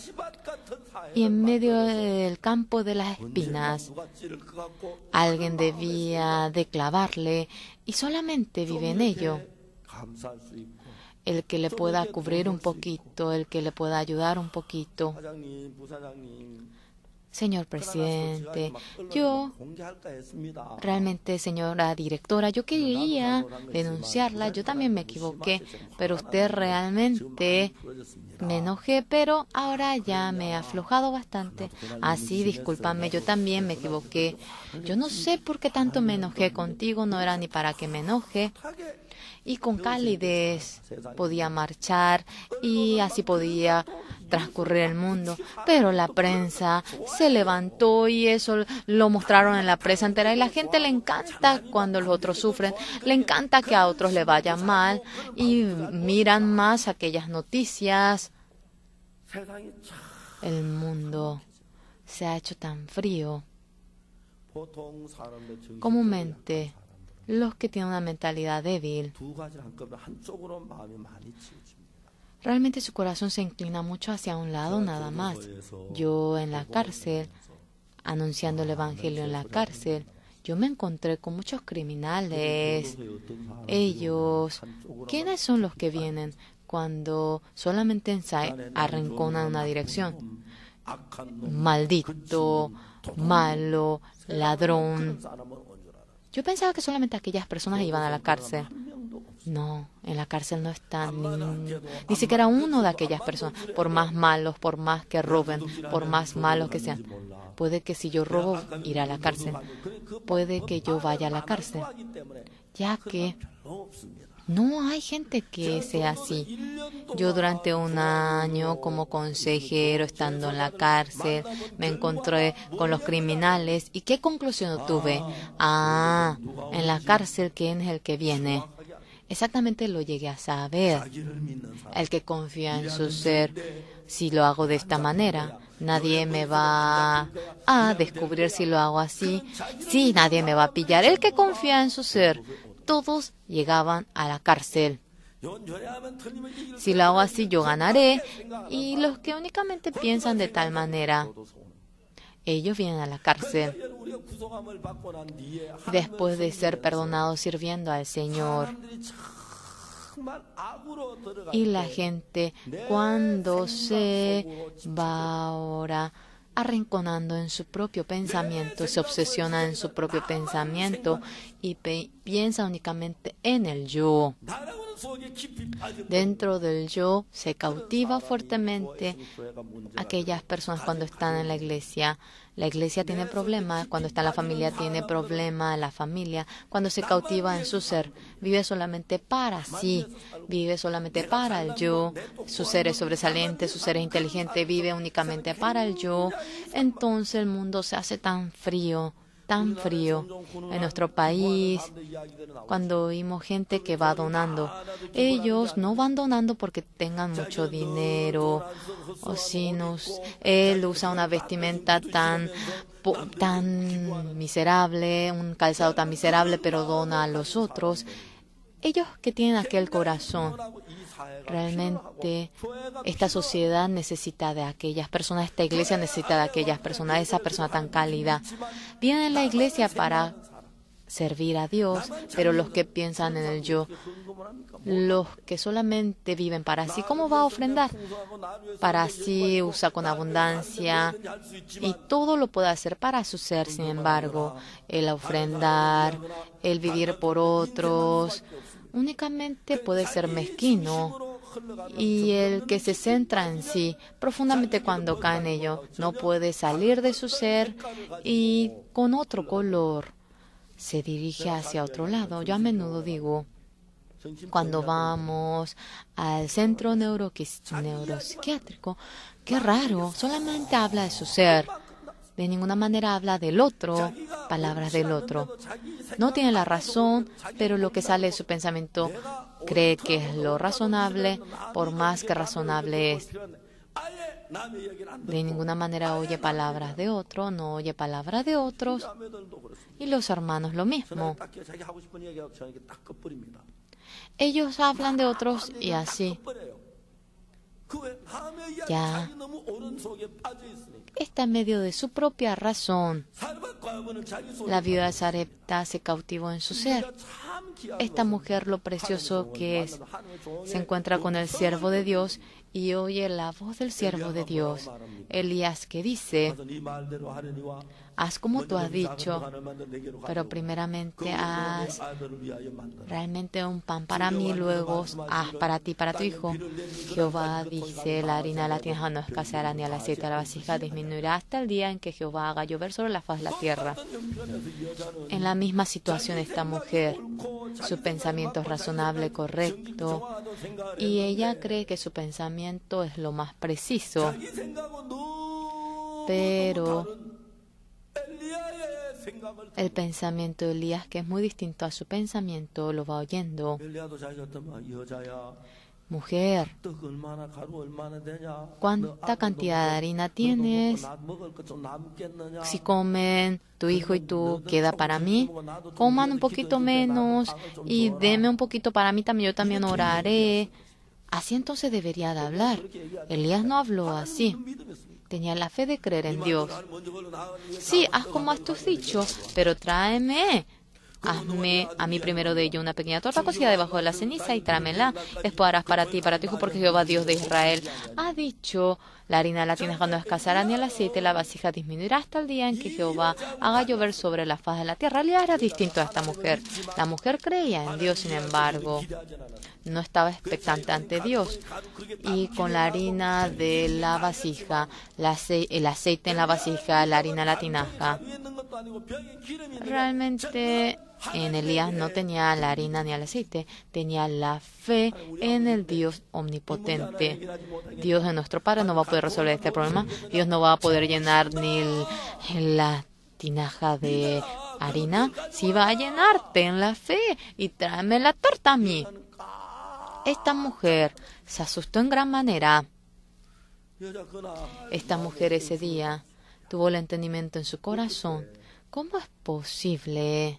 Y en medio del campo de las espinas, alguien debía de clavarle y solamente vive en ello. El que le pueda cubrir un poquito, el que le pueda ayudar un poquito. Señor presidente, yo realmente, señora directora, yo quería denunciarla, yo también me equivoqué, pero usted realmente me enojé, pero ahora ya me he aflojado bastante. Así, discúlpame, yo también me equivoqué. Yo no sé por qué tanto me enojé contigo, no era ni para que me enoje. Y con calidez podía marchar y así podía transcurrir el mundo. Pero la prensa se levantó y eso lo mostraron en la prensa entera. Y la gente le encanta cuando los otros sufren, le encanta que a otros le vaya mal y miran más aquellas noticias. El mundo se ha hecho tan frío. Comúnmente, los que tienen una mentalidad débil, realmente su corazón se inclina mucho hacia un lado nada más. Yo en la cárcel, anunciando el evangelio en la cárcel, yo me encontré con muchos criminales. Ellos, ¿quiénes son los que vienen cuando solamente arrinconan una dirección? Maldito, malo, ladrón. Yo pensaba que solamente aquellas personas iban a la cárcel. No, en la cárcel no están ni siquiera uno de aquellas personas, por más malos, por más que roben, por más malos que sean. Puede que si yo robo, iré a la cárcel. Puede que yo vaya a la cárcel, ya que no hay gente que sea así. Yo durante un año como consejero, estando en la cárcel, me encontré con los criminales. ¿Y qué conclusión tuve? En la cárcel, ¿quién es el que viene? Exactamente lo llegué a saber. El que confía en su ser. Si lo hago de esta manera, nadie me va a descubrir si lo hago así. Sí, nadie me va a pillar. El que confía en su ser. Todos llegaban a la cárcel. Si lo hago así, yo ganaré. Y los que únicamente piensan de tal manera, ellos vienen a la cárcel después de ser perdonados sirviendo al Señor. Y la gente, cuando se va ahora arrinconando en su propio pensamiento, se obsesiona en su propio pensamiento y piensa únicamente en el yo. Dentro del yo se cautiva fuertemente aquellas personas cuando están en la iglesia. La iglesia tiene problemas, cuando está en la familia tiene problemas, la familia, cuando se cautiva en su ser, vive solamente para sí, vive solamente para el yo, su ser es sobresaliente, su ser es inteligente, vive únicamente para el yo. Entonces el mundo se hace tan frío en nuestro país. Cuando oímos gente que va donando, ellos no van donando porque tengan mucho dinero, o si él usa una vestimenta tan miserable, un calzado tan miserable, pero dona a los otros. Ellos que tienen aquel corazón, realmente esta sociedad necesita de aquellas personas, esta iglesia necesita de aquellas personas, esa persona tan cálida. Vienen a la iglesia para servir a Dios, pero los que piensan en el yo, los que solamente viven para sí, ¿cómo va a ofrendar? Para sí usa con abundancia y todo lo puede hacer para su ser. Sin embargo, el ofrendar, el vivir por otros, únicamente puede ser mezquino. Y el que se centra en sí profundamente cuando cae en ello no puede salir de su ser y con otro color se dirige hacia otro lado. Yo a menudo digo, cuando vamos al centro neuropsiquiátrico, qué raro, solamente habla de su ser. De ninguna manera habla del otro, palabras del otro. No tiene la razón, pero lo que sale de su pensamiento cree que es lo razonable, por más que razonable es. De ninguna manera oye palabras de otro, no oye palabras de otros. Y los hermanos lo mismo. Ellos hablan de otros y así. Ya está en medio de su propia razón. La viuda Sarepta se cautivó en su ser. Esta mujer, lo precioso que es, se encuentra con el siervo de Dios y oye la voz del siervo de Dios, Elías, que dice: haz como tú has dicho, pero primeramente haz realmente un pan para mí, luego haz para ti, para tu hijo. Jehová dice: la harina de la tinaja no escaseará, ni el aceite de la vasija disminuirá hasta el día en que Jehová haga llover sobre la faz de la tierra. En la misma situación esta mujer, su pensamiento es razonable, correcto, y ella cree que su pensamiento es lo más preciso, pero el pensamiento de Elías, que es muy distinto a su pensamiento, lo va oyendo. Mujer, ¿cuánta cantidad de harina tienes? Si comen tu hijo y tú, ¿queda para mí? Coman un poquito menos y deme un poquito para mí también, yo también oraré. Así entonces debería de hablar. Elías no habló así. Tenía la fe de creer en Dios. Sí, haz como has tú dicho, pero tráeme. Hazme a mí primero de ello una pequeña torta cocida debajo de la ceniza y tráemela. Después harás para ti y para tu hijo, porque Jehová, Dios de Israel, ha dicho: la harina de la tinaja no escaseará, ni el aceite, la vasija disminuirá hasta el día en que Jehová haga llover sobre la faz de la tierra. Elías era distinto a esta mujer. La mujer creía en Dios, sin embargo, no estaba expectante ante Dios. Y con la harina de la vasija, el aceite en la vasija, la harina en la tinaja, realmente en Elías no tenía la harina ni el aceite, tenía la fe en el Dios omnipotente. Dios de nuestro Padre no va a poder resolver este problema. Dios no va a poder llenar ni la tinaja de harina. Si va a llenarte en la fe y tráeme la torta a mí. Esta mujer se asustó en gran manera. Esta mujer ese día tuvo el entendimiento en su corazón. ¿Cómo es posible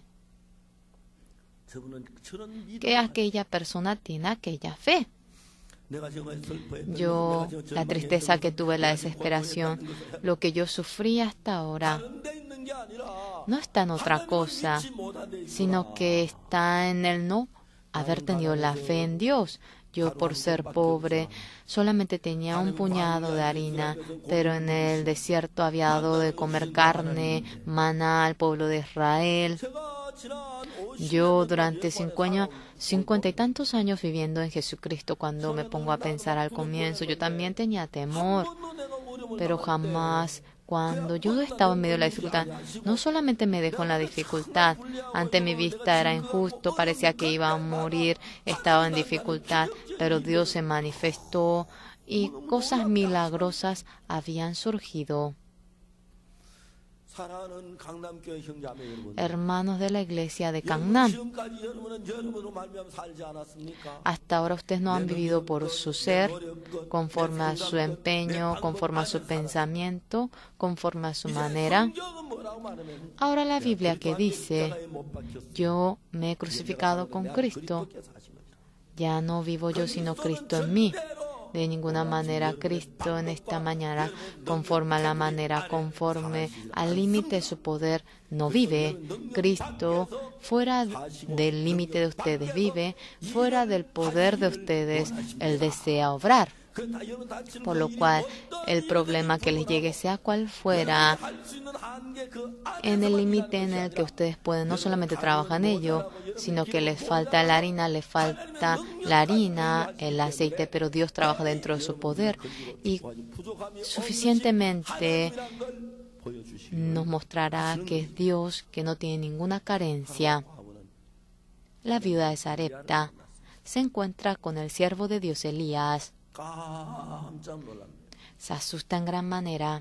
que aquella persona tiene aquella fe? La tristeza que tuve, la desesperación, lo que yo sufrí hasta ahora, no está en otra cosa, sino que está en el no haber tenido la fe en Dios. Yo, por ser pobre, solamente tenía un puñado de harina, pero en el desierto había dado de comer carne, maná al pueblo de Israel. Yo, durante 50 y tantos años viviendo en Jesucristo, cuando me pongo a pensar al comienzo, yo también tenía temor, pero jamás, cuando yo estaba en medio de la dificultad, no solamente me dejó en la dificultad, ante mi vista era injusto, parecía que iba a morir, estaba en dificultad, pero Dios se manifestó y cosas milagrosas habían surgido. Hermanos de la iglesia de Gangnam, hasta ahora ustedes no han vivido por su ser, conforme a su empeño, conforme a su pensamiento, conforme a su manera. Ahora la Biblia que dice: yo me he crucificado con Cristo, ya no vivo yo sino Cristo en mí. De ninguna manera Cristo en esta mañana, conforme a la manera, conforme al límite de su poder, no vive. Cristo fuera del límite de ustedes vive, fuera del poder de ustedes Él desea obrar. Por lo cual, el problema que les llegue, sea cual fuera, en el límite en el que ustedes pueden no solamente trabajar en ello, sino que les falta la harina, el aceite, pero Dios trabaja dentro de su poder y suficientemente nos mostrará que es Dios, que no tiene ninguna carencia. La viuda de Sarepta se encuentra con el siervo de Dios Elías. Se asusta en gran manera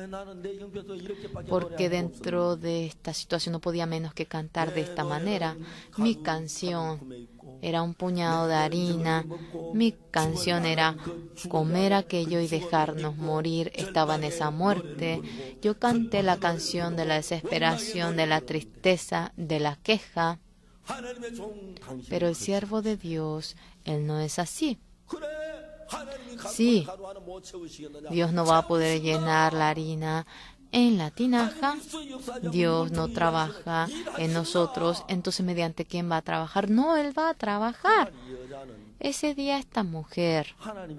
porque dentro de esta situación no podía menos que cantar de esta manera. Mi canción era un puñado de harina, mi canción era comer aquello y dejarnos morir, estaba en esa muerte. Yo canté la canción de la desesperación, de la tristeza, de la queja, pero el siervo de Dios, él no es así. Sí, Dios no va a poder llenar la harina en la tinaja. Dios no trabaja en nosotros. Entonces, ¿mediante quién va a trabajar? No, Él va a trabajar. Ese día esta mujer,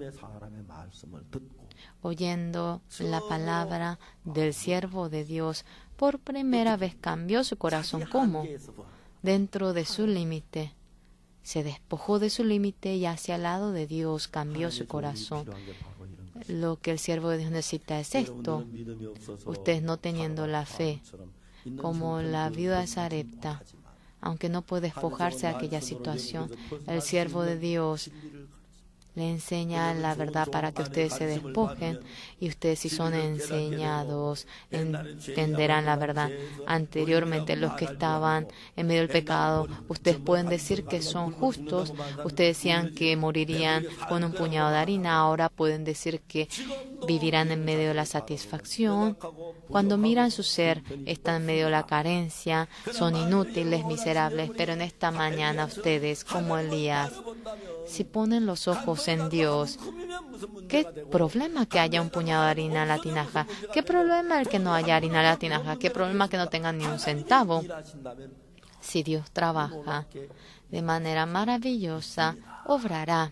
oyendo la palabra del siervo de Dios, por primera vez cambió su corazón. ¿Cómo? Dentro de su límite. Se despojó de su límite y hacia el lado de Dios cambió su corazón. Lo que el siervo de Dios necesita es esto. Ustedes no teniendo la fe, como la viuda de Sarepta, aunque no puede despojarse de aquella situación, el siervo de Dios le enseña la verdad para que ustedes se despojen, y ustedes, si son enseñados, entenderán la verdad. Anteriormente, los que estaban en medio del pecado, ustedes pueden decir que son justos. Ustedes decían que morirían con un puñado de harina. Ahora pueden decir que vivirán en medio de la satisfacción. Cuando miran su ser, están en medio de la carencia, son inútiles, miserables. Pero en esta mañana ustedes, como Elías, si ponen los ojos en Dios, ¿qué problema que haya un puñado de harina en la tinaja? ¿Qué problema el que no haya harina en la tinaja? ¿Qué problema que no tengan ni un centavo? Si Dios trabaja de manera maravillosa, obrará.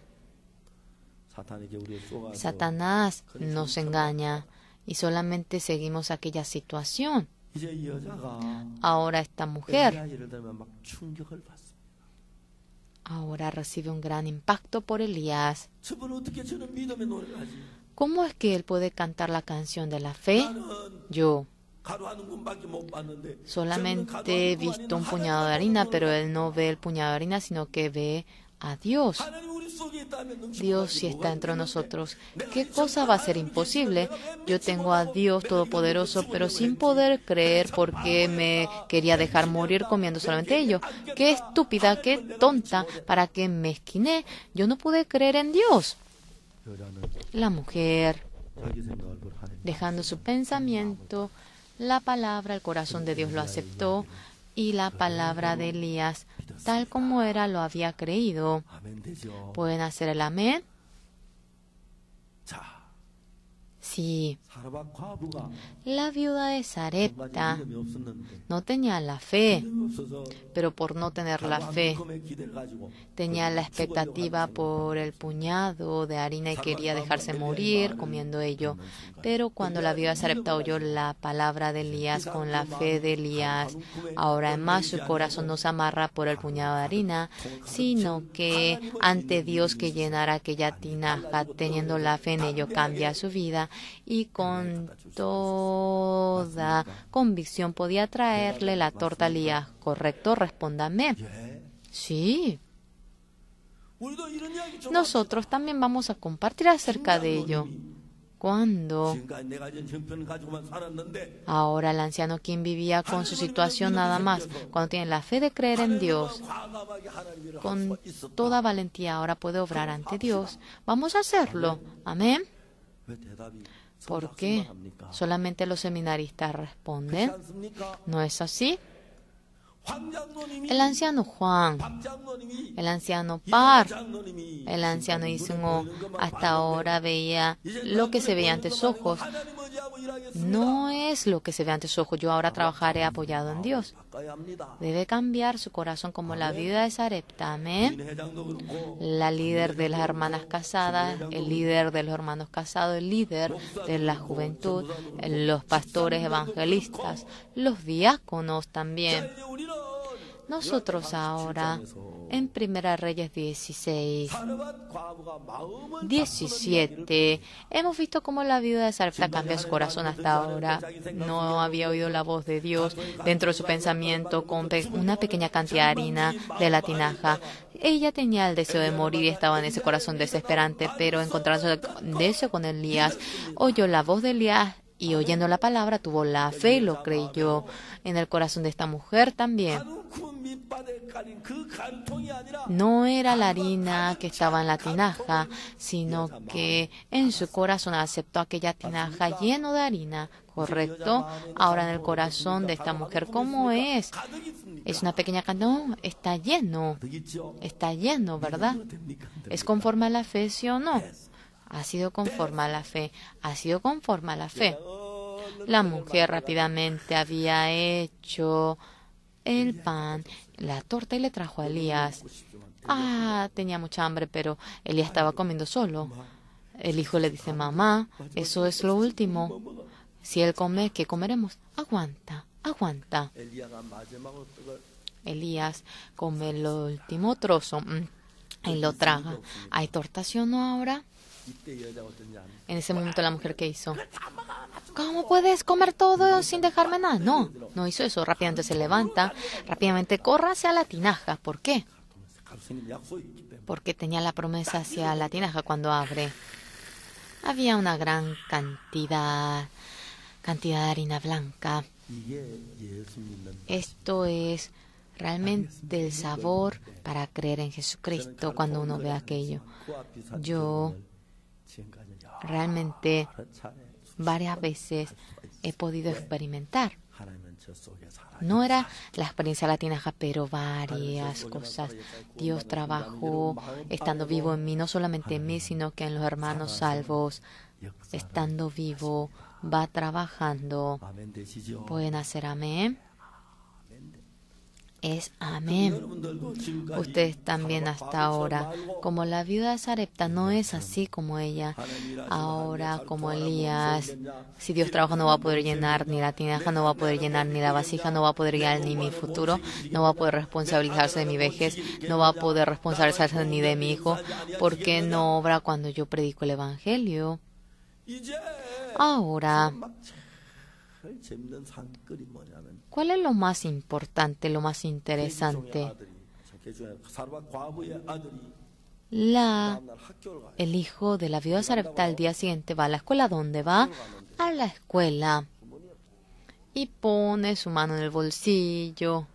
Satanás nos engaña y solamente seguimos aquella situación. Ahora esta mujer recibe un gran impacto por Elías. ¿Cómo es que él puede cantar la canción de la fe? Yo solamente he visto un puñado de harina, pero él no ve el puñado de harina, sino que ve a Dios. Dios sí está entre nosotros. ¿Qué cosa va a ser imposible? Yo tengo a Dios Todopoderoso, pero sin poder creer, porque me quería dejar morir comiendo solamente ello. Qué estúpida, qué tonta, para qué me esquiné. Yo no pude creer en Dios. La mujer, dejando su pensamiento, la palabra, el corazón de Dios lo aceptó, y la palabra de Elías, tal como era, lo había creído. ¿Pueden hacer el amén? Sí. La viuda de Sarepta no tenía la fe, pero por no tener la fe, tenía la expectativa por el puñado de harina y quería dejarse morir comiendo ello. Pero cuando la viuda de Sarepta oyó la palabra de Elías con la fe de Elías, ahora además su corazón no se amarra por el puñado de harina, sino que ante Dios que llenara aquella tinaja, teniendo la fe en ello, cambia su vida, y con toda convicción podía traerle la torta a Elías. ¿Correcto? Respóndame. Sí. Nosotros también vamos a compartir acerca de ello. ¿Cuándo? Ahora el anciano, quien vivía con su situación nada más, cuando tiene la fe de creer en Dios, con toda valentía ahora puede obrar ante Dios. Vamos a hacerlo. Amén. ¿Por qué solamente los seminaristas responden? ¿No es así? El anciano Juan, el anciano Par, el anciano Ismo, hasta ahora veía lo que se veía ante sus ojos. No es lo que se ve ante sus ojos. Yo ahora trabajaré apoyado en Dios. Debe cambiar su corazón como la viuda de Sarepta. Amén. La líder de las hermanas casadas, el líder de los hermanos casados, el líder de la juventud, los pastores evangelistas, los diáconos también. Nosotros ahora, en Primera Reyes 17, hemos visto cómo la viuda de Sarepta cambia su corazón. Hasta ahora no había oído la voz de Dios dentro de su pensamiento con una pequeña cantidad de harina de la tinaja. Ella tenía el deseo de morir y estaba en ese corazón desesperante, pero encontrándose de eso con Elías, oyó la voz de Elías y oyendo la palabra tuvo la fe y lo creyó. En el corazón de esta mujer también no era la harina que estaba en la tinaja, sino que en su corazón aceptó aquella tinaja lleno de harina. ¿Correcto? Ahora en el corazón de esta mujer, ¿cómo es? Es una pequeña cantidad. No, está lleno, ¿verdad? ¿Es conforme a la fe, sí o no? Ha sido conforme a la fe, ha sido conforme a la fe. La mujer rápidamente había hecho el pan, la torta, y le trajo a Elías. tenía mucha hambre, pero Elías estaba comiendo solo. El hijo le dice, mamá, eso es lo último. Si él come, ¿qué comeremos? Aguanta, aguanta. Elías come el último trozo y lo traga. ¿Hay tortación ahora? En ese momento la mujer, ¿qué hizo? ¿Cómo puedes comer todo sin dejarme nada? No, no hizo eso. Rápidamente se levanta, rápidamente corre hacia la tinaja. ¿Por qué? Porque tenía la promesa hacia la tinaja cuando abre. Había una gran cantidad de harina blanca. Esto es realmente el sabor para creer en Jesucristo cuando uno ve aquello. Yo realmente varias veces he podido experimentar. No era la experiencia de la tinaja, pero varias cosas. Dios trabajó estando vivo en mí, no solamente en mí, sino que en los hermanos salvos. Estando vivo, va trabajando. ¿Pueden hacer amén? Es amén. Ustedes también hasta ahora, como la viuda de Sarepta no es así como ella, ahora como Elías, si Dios trabaja no va a poder llenar, ni la tinaja no va a poder llenar, ni la vasija no va a poder llenar, ni mi futuro, no va a poder responsabilizarse de mi vejez, no va a poder responsabilizarse ni de mi hijo, porque no obra cuando yo predico el Evangelio. Ahora, ¿cuál es lo más importante, lo más interesante? El hijo de la viuda Sarepta al día siguiente va a la escuela. ¿Dónde va? A la escuela. Y pone su mano en el bolsillo.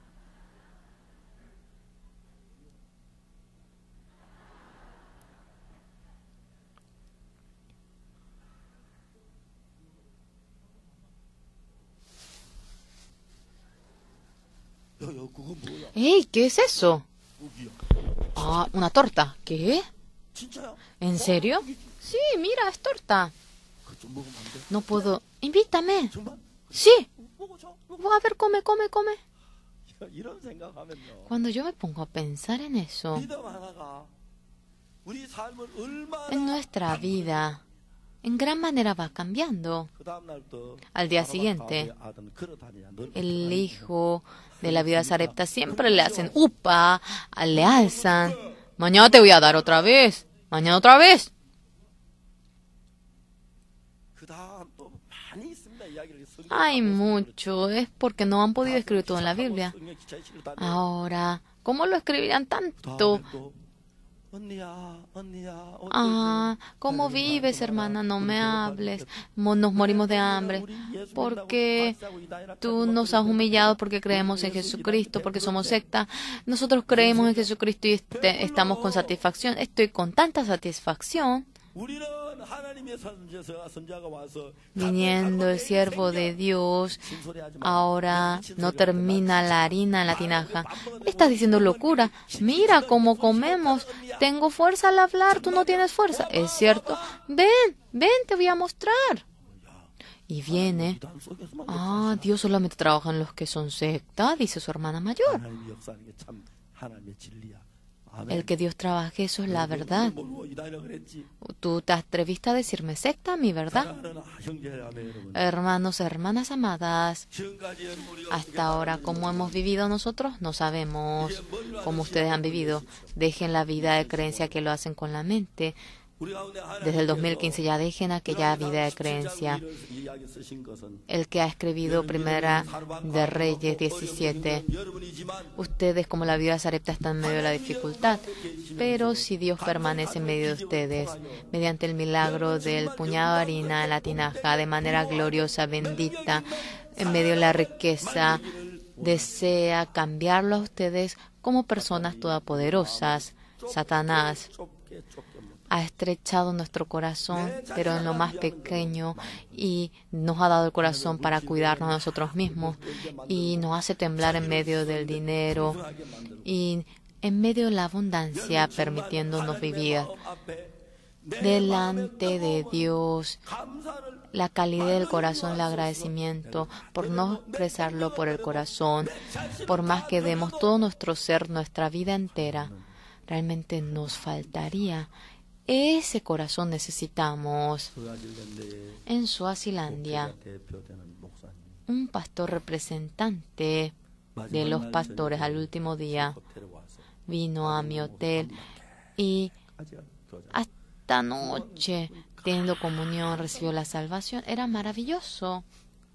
¡Ey! ¿Qué es eso? Una torta. ¿Qué? ¿En serio? Sí, mira, es torta. No puedo. Invítame. Sí. A ver, come. Cuando yo me pongo a pensar en eso, en nuestra vida, en gran manera va cambiando. Al día siguiente, el hijo de la viuda Sarepta siempre le hacen upa, le alzan. Mañana te voy a dar otra vez. Mañana otra vez. Hay mucho. Es porque no han podido escribir todo en la Biblia. Ahora, ¿cómo lo escribirían tanto? ¿Cómo vives, hermana? No me hables. Nos morimos de hambre. Porque tú nos has humillado porque creemos en Jesucristo, porque somos secta. Nosotros creemos en Jesucristo y estamos con satisfacción. Estoy con tanta satisfacción. Viniendo el siervo de Dios, ahora no termina la harina en la tinaja. Estás diciendo locura. Mira cómo comemos. Tengo fuerza al hablar, tú no tienes fuerza. Es cierto. Ven, te voy a mostrar. Y viene. Dios solamente trabaja en los que son secta, dice su hermana mayor. El que Dios trabaje, eso es la verdad. Tú te atreviste a decirme secta, mi verdad. Hermanos, hermanas amadas, hasta ahora, ¿cómo hemos vivido nosotros? No sabemos cómo ustedes han vivido. Dejen la vida de creencia que lo hacen con la mente. Desde el 2015 ya dejen aquella vida de creencia. El que ha escribido Primera de Reyes 17. Ustedes, como la viuda Sarepta, están en medio de la dificultad. Pero si Dios permanece en medio de ustedes, mediante el milagro del puñado de harina en la tinaja, de manera gloriosa, bendita, en medio de la riqueza, desea cambiarlo a ustedes como personas todopoderosas. Satanás ha estrechado nuestro corazón, pero en lo más pequeño, y nos ha dado el corazón para cuidarnos a nosotros mismos, y nos hace temblar en medio del dinero y en medio de la abundancia, permitiéndonos vivir delante de Dios. La calidad del corazón, el agradecimiento por no expresarlo por el corazón, por más que demos todo nuestro ser, nuestra vida entera. realmente nos faltaría. Ese corazón necesitamos. En Suazilandia, un pastor representante de los pastores al último día vino a mi hotel y hasta anoche, teniendo comunión, recibió la salvación. Era maravilloso.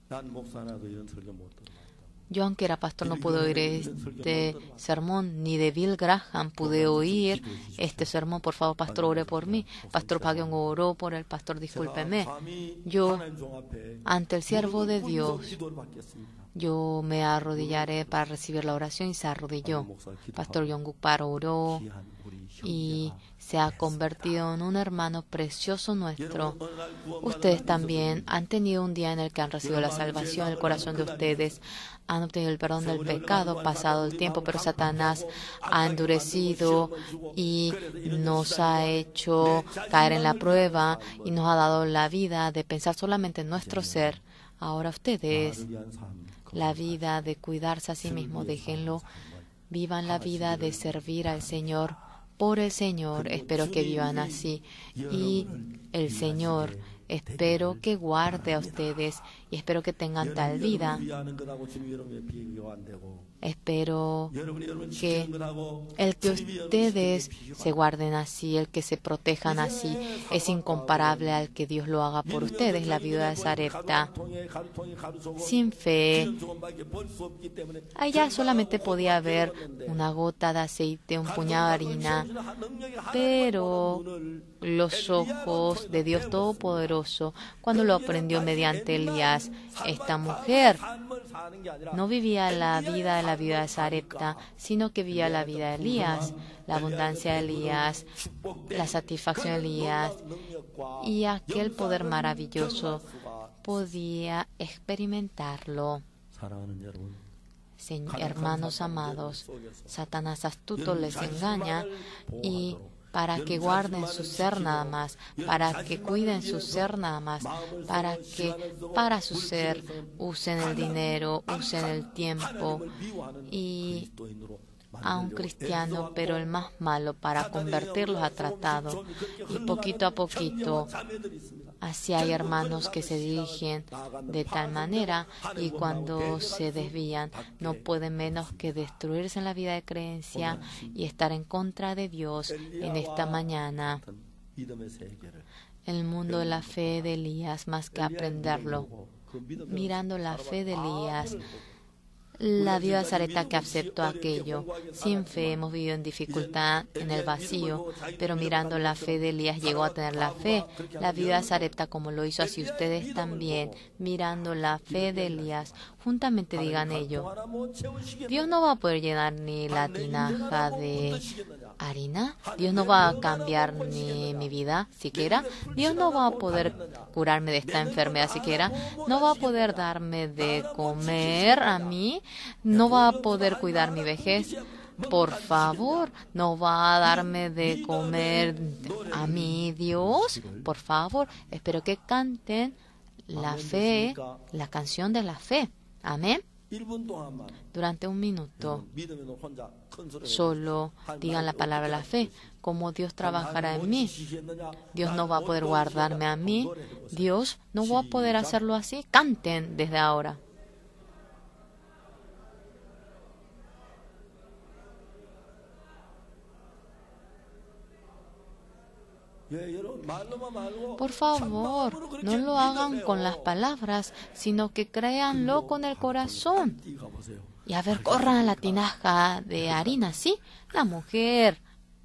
Yo, aunque era pastor, no pude oír este sermón, ni de Bill Graham pude oír este sermón. Por favor, pastor, ore por mí. Pastor Pagyong oró por el pastor, discúlpeme. Yo, ante el siervo de Dios, yo me arrodillaré para recibir la oración, y se arrodilló. Pastor Yonguk Park oró y se ha convertido en un hermano precioso nuestro. Ustedes también han tenido un día en el que han recibido la salvación. El corazón de ustedes han obtenido el perdón del pecado, pasado el tiempo, pero Satanás ha endurecido y nos ha hecho caer en la prueba y nos ha dado la vida de pensar solamente en nuestro ser. Ahora ustedes, la vida de cuidarse a sí mismo, déjenlo, vivan la vida de servir al Señor. Por el Señor, espero que vivan así. Y el Señor, espero que guarde a ustedes y espero que tengan tal vida. Espero que el que ustedes se guarden así, el que se protejan así, es incomparable al que Dios lo haga por ustedes. La viuda de Sarepta, sin fe, allá solamente podía haber una gota de aceite, un puñado de harina, pero los ojos de Dios Todopoderoso, cuando lo aprendió mediante Elías, esta mujer no vivía la vida de la viuda de Sarepta, sino que vivía la vida de Elías, la abundancia de Elías, la satisfacción de Elías, y aquel poder maravilloso podía experimentarlo. Hermanos amados, Satanás astuto les engaña y para que guarden su ser nada más, para que cuiden su ser nada más, para que para su ser usen el dinero, usen el tiempo y a un cristiano, pero el más malo, para convertirlos a tratado. Y poquito a poquito, así hay hermanos que se dirigen de tal manera y cuando se desvían no pueden menos que destruirse en la vida de creencia y estar en contra de Dios. En esta mañana, el mundo de la fe de Elías, más que aprenderlo, mirando la fe de Elías, la viuda de Sarepta que aceptó aquello. Sin fe hemos vivido en dificultad, en el vacío, pero mirando la fe de Elías llegó a tener la fe. La viuda de Sarepta, como lo hizo así ustedes también, mirando la fe de Elías, juntamente digan ello. Dios no va a poder llenar ni la tinaja de harina. Dios no va a cambiar ni mi vida siquiera. Dios no va a poder curarme de esta enfermedad siquiera. No va a poder darme de comer a mí. No va a poder cuidar mi vejez. Por favor, no va a darme de comer a mí, Dios. Por favor, espero que canten la fe, la canción de la fe. Amén. Durante un minuto, solo digan la palabra de la fe. ¿Cómo Dios trabajará en mí? Dios no va a poder guardarme a mí. Dios no va a poder hacerlo así. Canten desde ahora. Por favor, no lo hagan con las palabras, sino que créanlo con el corazón. Y a ver, corran a la tinaja de harina, ¿sí? La mujer,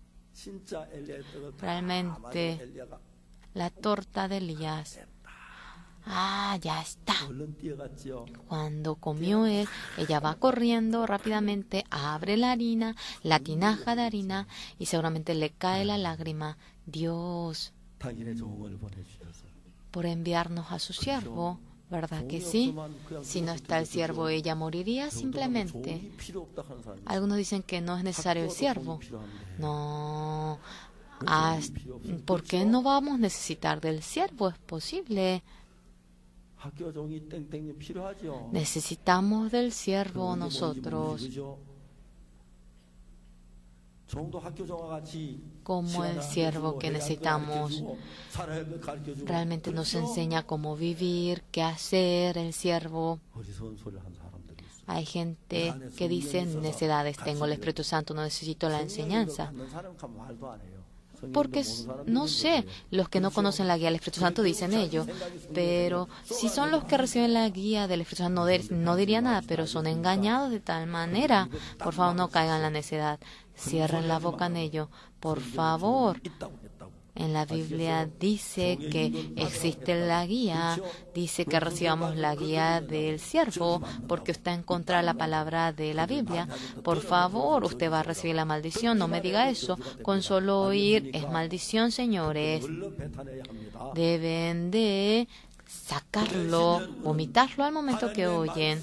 realmente, la torta de Elías. Ah, ya está. Cuando comió él, ella va corriendo rápidamente, abre la harina, la tinaja de harina, y seguramente le cae la lágrima. Dios, por enviarnos a su siervo, ¿verdad que sí? Si no está el siervo, ella moriría simplemente. Algunos dicen que no es necesario el siervo. No. ¿Por qué no vamos a necesitar del siervo? Es posible. Necesitamos del siervo nosotros. como el siervo que necesitamos. Realmente nos enseña cómo vivir, qué hacer el siervo. Hay gente que dice, necedades tengo, el Espíritu Santo, no necesito la enseñanza. Porque, no sé, los que no conocen la guía del Espíritu Santo dicen ello, pero si son los que reciben la guía del Espíritu Santo no diría nada, pero son engañados de tal manera. Por favor, no caigan en la necedad. Cierren la boca en ello, por favor. En la Biblia dice que existe la guía, dice que recibamos la guía del siervo, porque está en contra de la palabra de la Biblia. Por favor, usted va a recibir la maldición, no me diga eso. Con solo oír es maldición, señores. Deben de sacarlo, vomitarlo al momento que oyen.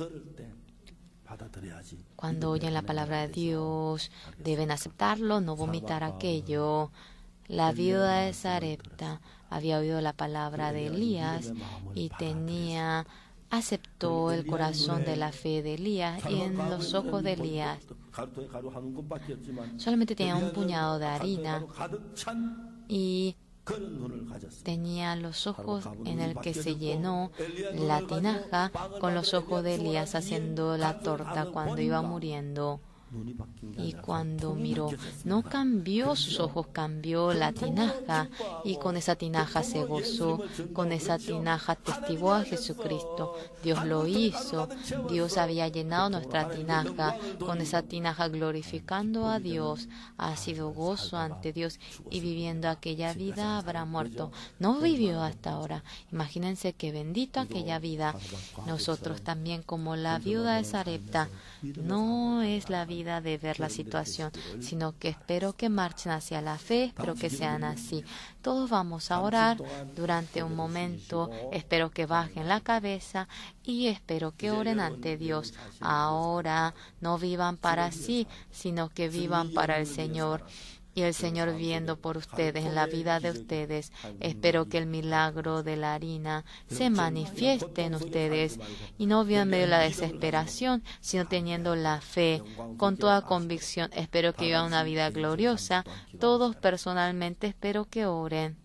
Cuando oyen la palabra de Dios, deben aceptarlo, no vomitar aquello. La viuda de Sarepta había oído la palabra de Elías y aceptó el corazón de la fe de Elías, y en los ojos de Elías solamente tenía un puñado de harina y tenía los ojos en el que se llenó la tinaja con los ojos de Elías haciendo la torta cuando iba muriendo. Y cuando miró, no cambió sus ojos, cambió la tinaja, y con esa tinaja se gozó, con esa tinaja testiguó a Jesucristo. Dios lo hizo, Dios había llenado nuestra tinaja, con esa tinaja glorificando a Dios. Ha sido gozo ante Dios, y viviendo aquella vida habrá muerto. No vivió hasta ahora. Imagínense qué bendito aquella vida. Nosotros también, como la viuda de Sarepta, no es la vida de ver la situación, sino que espero que marchen hacia la fe, espero que sean así. Todos vamos a orar durante un momento, espero que bajen la cabeza y espero que oren ante Dios. Ahora no vivan para sí, sino que vivan para el Señor. Y el Señor viendo por ustedes, en la vida de ustedes. Espero que el milagro de la harina se manifieste en ustedes y no vivan en medio de la desesperación, sino teniendo la fe con toda convicción. Espero que vivan una vida gloriosa. Todos personalmente espero que oren.